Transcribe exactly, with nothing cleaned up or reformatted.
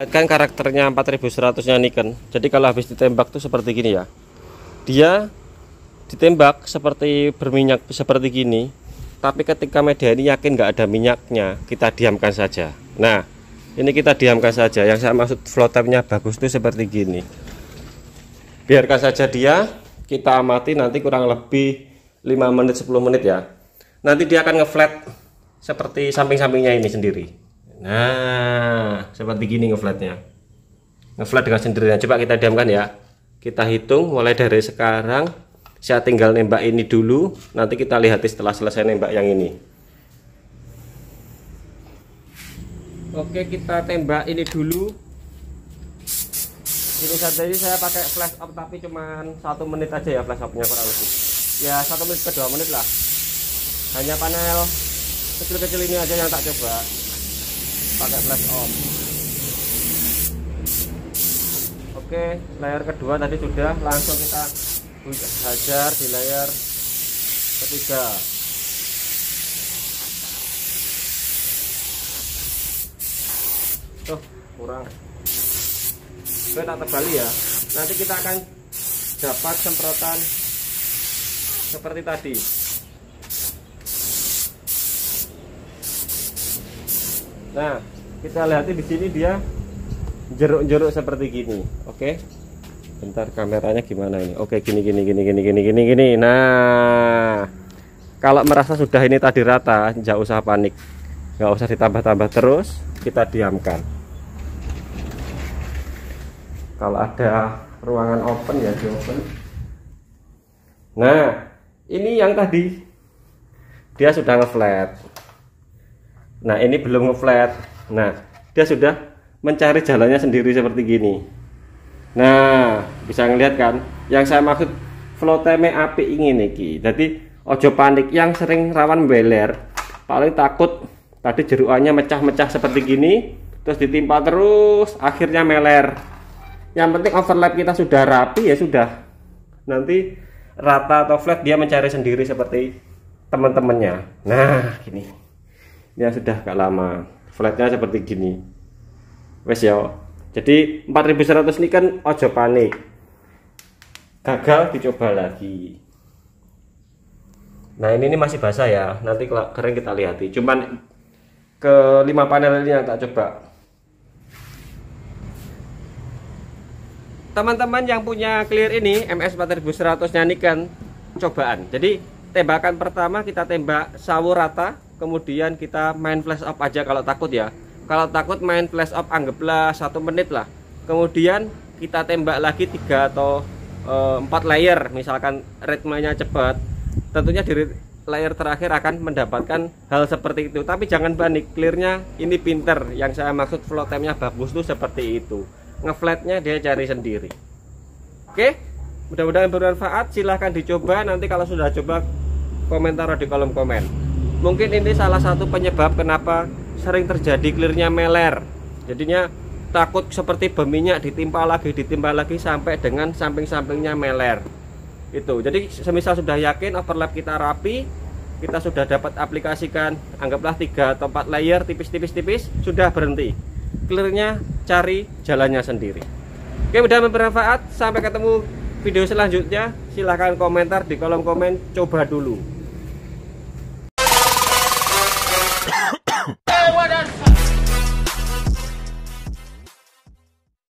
Kan karakternya empat ribu seratus nya Nikon. Jadi kalau habis ditembak tuh seperti gini ya. Dia ditembak seperti berminyak seperti gini. Tapi ketika media ini yakin nggak ada minyaknya, kita diamkan saja. Nah, ini kita diamkan saja. Yang saya maksud flow time-nya bagus tuh seperti gini. Biarkan saja dia, kita amati nanti kurang lebih lima menit sepuluh menit ya. Nanti dia akan ngeflat seperti samping-sampingnya ini sendiri. Nah, seperti gini ngeflatnya. Ngeflat dengan sendirinya. Coba kita diamkan ya. Kita hitung mulai dari sekarang. Saya tinggal nembak ini dulu. Nanti kita lihat setelah selesai nembak yang ini. Oke, kita tembak ini dulu. Ini saja saya pakai flash off tapi cuman satu menit aja ya flash off-nya kurang lebih. Ya satu menit ke dua menit lah. Hanya panel kecil-kecil ini aja yang tak coba pakai flash off. Oke, layar kedua tadi sudah, langsung kita hajar di layar ketiga. Tuh kurang. Oke, tak terbalik ya. Nanti kita akan dapat semprotan seperti tadi. Nah, kita lihat di sini dia jeruk-jeruk seperti gini. Oke. Bentar, kameranya gimana ini? Oke, gini gini gini gini gini gini gini. Nah, kalau merasa sudah ini tadi rata, nggak usah panik. Nggak usah ditambah-tambah terus, kita diamkan. Kalau ada ruangan open ya di open. Nah, ini yang tadi dia sudah ngeflat. Nah, ini belum ngeflat. Nah, dia sudah mencari jalannya sendiri seperti gini. Nah, bisa ngeliat kan? Yang saya maksud flow time api ini nih. Jadi ojo panik, yang sering rawan beler, paling takut tadi jeruannya mecah-mecah seperti gini, terus ditimpa terus, akhirnya meler. Yang penting overlap kita sudah rapi ya sudah. Nanti rata atau flat dia mencari sendiri seperti teman-temannya. Nah, gini. Ini sudah gak lama. Flatnya seperti gini. Wes ya. Jadi empat ribu seratus ini kan ojo panik. Gagal dicoba lagi. Nah, ini, ini masih basah ya. Nanti kalau kering kita lihat. Cuman ke lima panel ini yang tak coba. Teman-teman yang punya clear ini M S empat ribu seratus nya Nikon cobaan. Jadi tembakan pertama kita tembak sawo rata, kemudian kita main flash off aja kalau takut ya. Kalau takut main flash off anggaplah satu menit lah. Kemudian kita tembak lagi tiga atau empat layer, misalkan ritmenya cepat. Tentunya di layer terakhir akan mendapatkan hal seperti itu. Tapi jangan panik, clearnya ini pinter. Yang saya maksud flow time-nya bagus tuh seperti itu. Ngeflatnya dia cari sendiri. Oke, mudah-mudahan bermanfaat. Silahkan dicoba. Nanti kalau sudah coba komentar di kolom komen. Mungkin ini salah satu penyebab kenapa sering terjadi clearnya meler. Jadinya takut seperti berminyak, ditimpa lagi ditimpa lagi sampai dengan samping-sampingnya meler. Itu. Jadi semisal sudah yakin overlap kita rapi, kita sudah dapat aplikasikan anggaplah tiga atau empat layer tipis-tipis-tipis, sudah berhenti. Clearnya cari jalannya sendiri. Oke, mudah bermanfaat. Sampai ketemu video selanjutnya. Silahkan komentar di kolom komen. Coba dulu.